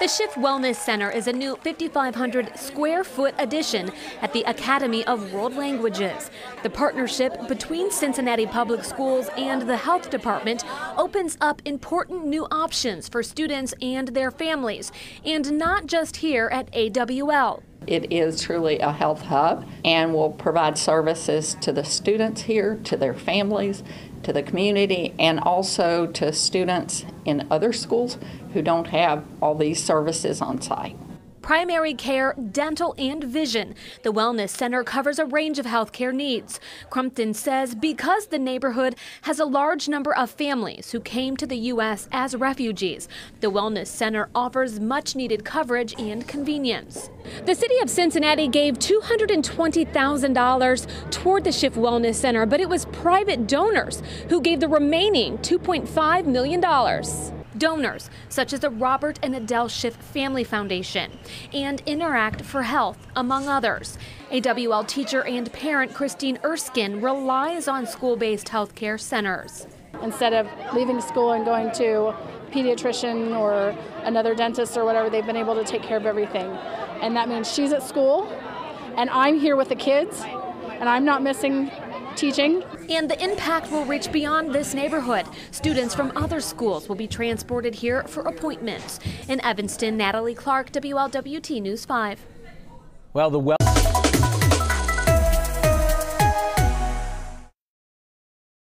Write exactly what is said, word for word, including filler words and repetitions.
The Schiff Wellness Center is a new fifty-five hundred square foot addition at the Academy of World Languages. The partnership between Cincinnati Public Schools and the Health Department opens up important new options for students and their families, and not just here at A W L. It is truly a health hub and will provide services to the students here, to their families, to the community, and also to students in other schools who don't have all these services on site. Primary care, dental, and vision. The Wellness Center covers a range of healthcare needs. Crumpton says because the neighborhood has a large number of families who came to the U S as refugees, the Wellness Center offers much needed coverage and convenience. The city of Cincinnati gave two hundred twenty thousand dollars toward the Schiff Wellness Center, but it was private donors who gave the remaining two point five million dollars. Donors such as the Robert and Adele Schiff Family Foundation and Interact for Health, among others. A W L teacher and parent Christine Erskine relies on school-based health care centers. Instead of leaving school and going to a pediatrician or another dentist or whatever, they've been able to take care of everything. And that means she's at school and I'm here with the kids and I'm not missing teaching. And the impact will reach beyond this neighborhood. Students from other schools will be transported here for appointments. In Evanston, Natalie Clark, W L W T News five. Well, the well